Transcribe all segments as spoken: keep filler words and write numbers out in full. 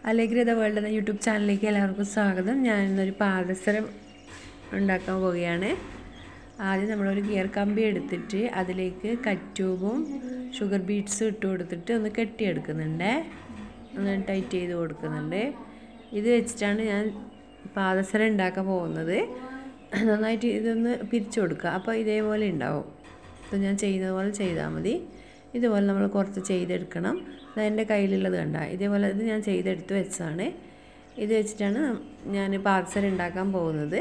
അലഗ്രിത world എന്ന YouTube ചാനലിലേക്ക് എല്ലാവർക്കും സ്വാഗതം. ഞാൻ ഇന്നൊരു പാദസരം ഉണ്ടാക്കാൻ പോവുകയാണ്. ആദ്യം നമ്മളൊരു ഗിയർ കമ്പി എടുത്തിട്ട് അതിലേക്ക് കറ്റൂബും ഷുഗർ ബീറ്റ്സും ഇട്ട് കൊടുത്തിട്ട് ഒന്ന് കെട്ടിയെടുക്കുന്നുണ്ട്, ഒന്ന് ടൈറ്റ് ചെയ്ത് കൊടുക്കുന്നുണ്ട്. ഇത് വെച്ചിട്ടാണ് ഞാൻ പാദസരം ഉണ്ടാക്കാൻ പോകുന്നത്. നന്നായിട്ട് ഇതൊന്ന് പിരിച്ചു കൊടുക്കുക, അപ്പോൾ ഇതേപോലെ ഉണ്ടാവും. ഇത് ഞാൻ ചെയ്യുന്നത് പോലെ ചെയ്താൽ മതി. ഇതുപോലെ നമ്മൾ കുറച്ച് ചെയ്തെടുക്കണം. അതെൻ്റെ കയ്യിലുള്ളത് കണ്ട, ഇതേപോലെ ഇത് ഞാൻ ചെയ്തെടുത്ത് വെച്ചതാണ്. ഇത് വെച്ചിട്ടാണ് ഞാൻ പാദസരം ഉണ്ടാക്കാൻ പോകുന്നത്.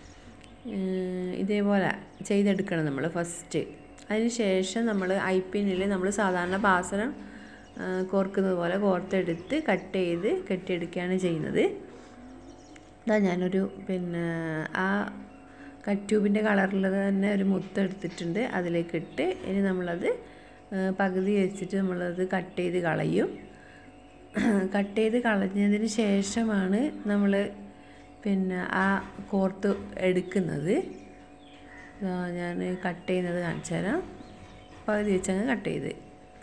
ഇതേപോലെ ചെയ്തെടുക്കണം നമ്മൾ ഫസ്റ്റ്. അതിന് ശേഷം നമ്മൾ ഐപ്പിന്നിൽ നമ്മൾ സാധാരണ പാദസരം കോർക്കുന്നത് പോലെ കോർത്തെടുത്ത് കട്ട് ചെയ്ത് കെട്ടിയെടുക്കുകയാണ് ചെയ്യുന്നത്. ഇതാ ഞാനൊരു പിന്നെ ആ കറ്റ്യൂബിൻ്റെ കളറിൽ തന്നെ ഒരു മുത്ത് എടുത്തിട്ടുണ്ട്, അതിലേക്ക് ഇട്ട് ഇനി നമ്മളത് പകുതി വെച്ചിട്ട് നമ്മളത് കട്ട് ചെയ്ത് കളയും. കട്ട് ചെയ്ത് കളഞ്ഞതിന് ശേഷമാണ് നമ്മൾ പിന്നെ ആ കോർത്ത് എടുക്കുന്നത്. ഞാൻ കട്ട് ചെയ്യുന്നത് കാണിച്ചു തരാം. പകുതി വെച്ചങ്ങ് കട്ട് ചെയ്ത്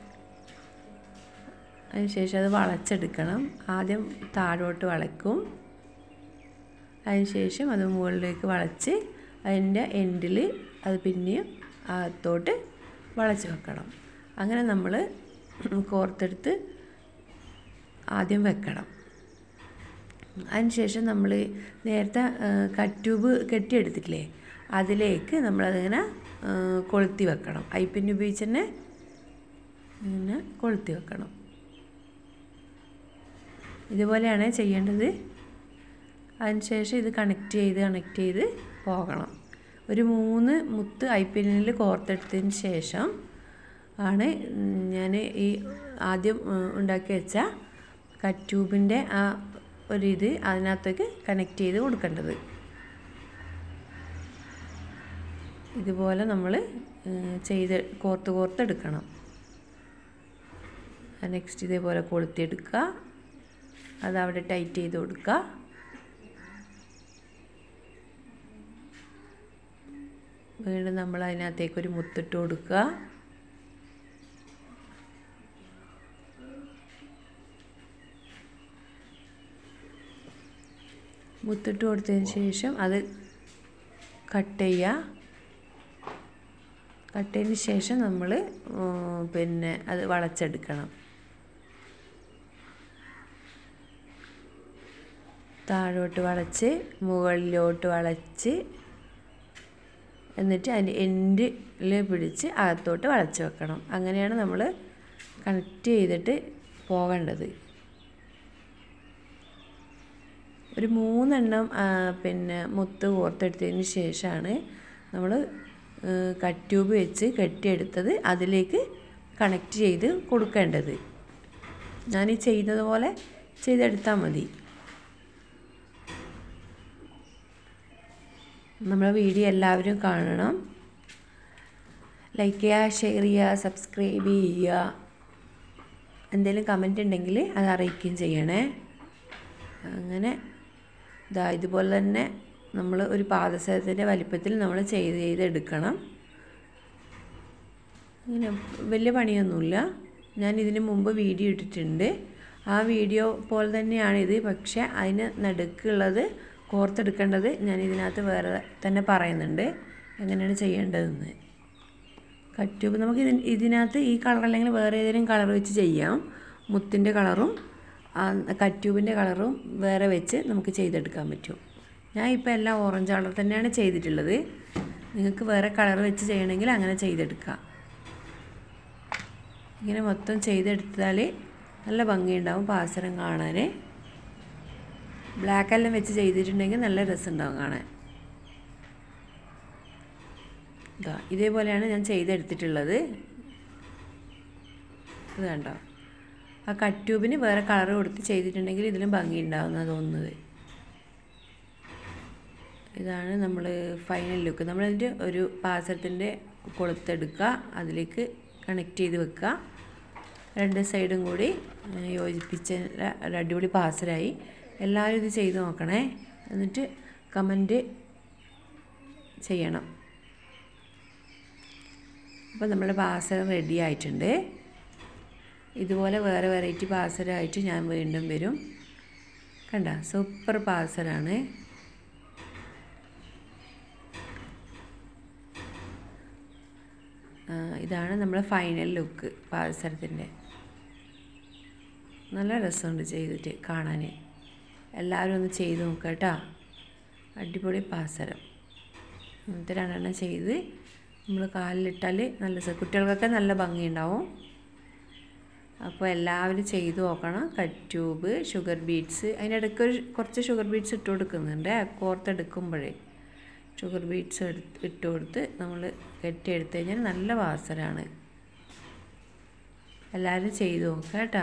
അതിന് ശേഷം അത് വളച്ചെടുക്കണം. ആദ്യം താഴോട്ട് വളയ്ക്കും, അതിന് ശേഷം അത് മുകളിലേക്ക് വളച്ച് അതിൻ്റെ എൻഡിൽ അത് പിന്നെയും അകത്തോട്ട് വളച്ച് വെക്കണം. അങ്ങനെ നമ്മൾ കോർത്തെടുത്ത് ആദ്യം വെക്കണം. അതിന് ശേഷം നമ്മൾ നേരത്തെ കറ്റ്യൂബ് കെട്ടിയെടുത്തിട്ടില്ലേ, അതിലേക്ക് നമ്മളതിങ്ങനെ കൊളുത്തി വെക്കണം. ഐപ്പിൻ ഉപയോഗിച്ച് തന്നെ ഇങ്ങനെ കൊളുത്തി വെക്കണം. ഇതുപോലെയാണ് ചെയ്യേണ്ടത്. അതിന് ശേഷം ഇത് കണക്ട് ചെയ്ത് കണക്ട് ചെയ്ത് പോകണം. ഒരു മൂന്ന് മുത്ത് ഐപ്പിന്നിൽ കോർത്തെടുത്തതിന് ശേഷം ആണ് ഞാൻ ഈ ആദ്യം ഉണ്ടാക്കി വെച്ച കറ്റ്യൂബിൻ്റെ ആ ഒരു ഇത് അതിനകത്തേക്ക് കണക്ട് ചെയ്ത് കൊടുക്കേണ്ടത്. ഇതുപോലെ നമ്മൾ ചെയ്ത് കോർത്ത് കോർത്തെടുക്കണം. നെക്സ്റ്റ് ഇതേപോലെ കൊളുത്തിയെടുക്കുക, അതവിടെ ടൈറ്റ് ചെയ്ത് കൊടുക്കുക. വീണ്ടും നമ്മൾ അതിനകത്തേക്കൊരു മുത്തിട്ട് കൊടുക്കുക. മുത്തിട്ട് കൊടുത്തതിന് ശേഷം അത് കട്ട് ചെയ്യുക. കട്ട് ചെയ്തതിന് ശേഷം നമ്മൾ പിന്നെ അത് വളച്ചെടുക്കണം. താഴോട്ട് വളച്ച് മുകളിലോട്ട് വളച്ച് എന്നിട്ട് അതിൻ്റെ എൻഡിൽ പിടിച്ച് അകത്തോട്ട് വളച്ച് വെക്കണം. അങ്ങനെയാണ് നമ്മൾ കണക്ട് ചെയ്തിട്ട് പോകേണ്ടത്. ഒരു മൂന്നെണ്ണം പിന്നെ മുത്ത് കോർത്തെടുത്തതിന് ശേഷമാണ് നമ്മൾ കറ്റ്യൂബ് വെച്ച് കെട്ടിയെടുത്തത് അതിലേക്ക് കണക്ട് ചെയ്ത് കൊടുക്കേണ്ടത്. ഞാൻ ഈ ചെയ്യുന്നത് പോലെ ചെയ്തെടുത്താൽ മതി. നമ്മളെ വീഡിയോ എല്ലാവരും കാണണം. ലൈക്ക് ചെയ്യുക, ഷെയർ ചെയ്യുക, സബ്സ്ക്രൈബ് ചെയ്യുക. എന്തെങ്കിലും കമൻറ്റ് ഉണ്ടെങ്കിൽ അത് അറിയിക്കുകയും ചെയ്യണേ. അങ്ങനെ ഇതാ ഇതുപോലെ തന്നെ നമ്മൾ ഒരു പാദസരത്തിൻ്റെ വലിപ്പത്തിൽ നമ്മൾ ചെയ്ത് ചെയ്തെടുക്കണം. ഇങ്ങനെ വലിയ പണിയൊന്നുമില്ല. ഞാൻ ഇതിന് മുമ്പ് വീഡിയോ ഇട്ടിട്ടുണ്ട്. ആ വീഡിയോ പോലെ തന്നെയാണിത്, പക്ഷേ അതിന് നടുക്കുള്ളത് കോർത്തെടുക്കേണ്ടത് ഞാൻ ഇതിനകത്ത് വേറെ തന്നെ പറയുന്നുണ്ട് എങ്ങനെയാണ് ചെയ്യേണ്ടതെന്ന്. കറ്റ്യൂബ് നമുക്ക് ഇതിന് ഇതിനകത്ത് ഈ കളർ അല്ലെങ്കിൽ വേറെ ഏതെങ്കിലും കളർ വെച്ച് ചെയ്യാം. മുത്തിൻ്റെ കളറും കറ്റ്യൂബിൻ്റെ കളറും വേറെ വെച്ച് നമുക്ക് ചെയ്തെടുക്കാൻ പറ്റും. ഞാൻ ഇപ്പോൾ എല്ലാം ഓറഞ്ച് കളർ തന്നെയാണ് ചെയ്തിട്ടുള്ളത്. നിങ്ങൾക്ക് വേറെ കളർ വെച്ച് ചെയ്യണമെങ്കിൽ അങ്ങനെ ചെയ്തെടുക്കാം. ഇങ്ങനെ മൊത്തം ചെയ്തെടുത്താൽ നല്ല ഭംഗിയുണ്ടാവും പാദസരം കാണാൻ. ബ്ലാക്ക് എല്ലാം വെച്ച് ചെയ്തിട്ടുണ്ടെങ്കിൽ നല്ല രസമുണ്ടാവും കാണാൻ. ഇതാ ഇതേപോലെയാണ് ഞാൻ ചെയ്തെടുത്തിട്ടുള്ളത്. ഇത് കണ്ടോ, ആ കറ്റ്യൂബിന് വേറെ കളർ കൊടുത്ത് ചെയ്തിട്ടുണ്ടെങ്കിൽ ഇതിലും ഭംഗി ഉണ്ടാവുമെന്നാണ് തോന്നുന്നത്. ഇതാണ് നമ്മൾ ഫൈനൽ ലുക്ക്. നമ്മളതിൻ്റെ ഒരു പാദസരത്തിൻ്റെ കൊളുത്തെടുക്കുക, അതിലേക്ക് കണക്ട് ചെയ്ത് വെക്കുക. രണ്ട് സൈഡും കൂടി യോജിപ്പിച്ച ഒരു അടിപൊളി പാദസരമായി. എല്ലാവരും ഇത് ചെയ്ത് നോക്കണേ, എന്നിട്ട് കമൻറ്റ് ചെയ്യണം. അപ്പോൾ നമ്മുടെ പാദസരം റെഡി ആയിട്ടുണ്ട്. ഇതുപോലെ വേറെ വെറൈറ്റി പാദസരമായിട്ട് ഞാൻ വീണ്ടും വരും. കണ്ട സൂപ്പർ പാദസരമാണ്. ഇതാണ് നമ്മുടെ ഫൈനൽ ലുക്ക് പാദസരത്തിൻ്റെ. നല്ല രസമുണ്ട് ചെയ്തിട്ട് കാണാൻ. എല്ലാവരും ഒന്ന് ചെയ്ത് നോക്കുക കേട്ടോ. അടിപൊളി പാദസരം. ഇങ്ങനത്തെ രണ്ടെണ്ണം ചെയ്ത് നമ്മൾ കാലിലിട്ടാൽ നല്ല കുട്ടികൾക്കൊക്കെ നല്ല ഭംഗിയുണ്ടാവും. അപ്പോൾ എല്ലാവരും ചെയ്ത് നോക്കണം. കട്ട് ട്യൂബ്, ഷുഗർ ബീഡ്സ്, അതിനിടയ്ക്ക് ഒരു കുറച്ച് ഷുഗർ ബീഡ്സ് ഇട്ട് കൊടുക്കുന്നുണ്ട്. കോർത്തെടുക്കുമ്പോഴേ ഷുഗർ ബീഡ്സ് എടുത്ത് ഇട്ട് കൊടുത്ത് നമ്മൾ കെട്ടിയെടുത്ത് കഴിഞ്ഞാൽ നല്ല പാദസരമാണ്. എല്ലാവരും ചെയ്ത് നോക്കുക കേട്ടോ.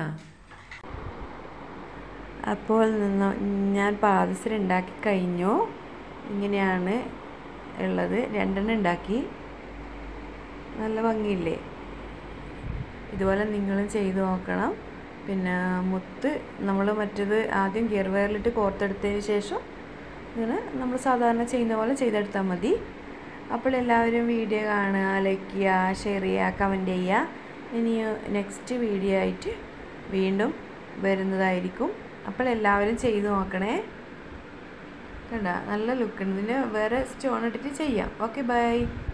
അപ്പോൾ ഞാൻ പാദസരം ഉണ്ടാക്കി കഴിഞ്ഞു. ഇങ്ങനെയാണ് ഉള്ളത്. രണ്ടെണ്ണം ഉണ്ടാക്കി. നല്ല ഭംഗിയില്ലേ? ഇതുപോലെ നിങ്ങളും ചെയ്ത് നോക്കണം. പിന്നെ മുത്ത് നമ്മൾ മറ്റേത് ആദ്യം ഗിയർ വയറിലിട്ട് കോർത്തെടുത്തതിന് ശേഷം ഇങ്ങനെ നമ്മൾ സാധാരണ ചെയ്യുന്ന പോലെ ചെയ്തെടുത്താൽ മതി. അപ്പോൾ എല്ലാവരും വീഡിയോ കാണുക, ലൈക്ക് ചെയ്യുക, ഷെയർ ചെയ്യുക, കമൻറ്റ് ചെയ്യുക. ഇനി നെക്സ്റ്റ് വീഡിയോ ആയിട്ട് വീണ്ടും വരുന്നതായിരിക്കും. അപ്പോൾ എല്ലാവരും ചെയ്ത് നോക്കണേ. കണ്ട നല്ല ലുക്കുണ്ട്. ഇതിന് വേറെ സ്റ്റോൺ ഇട്ടിട്ട് ചെയ്യാം. Okay, by.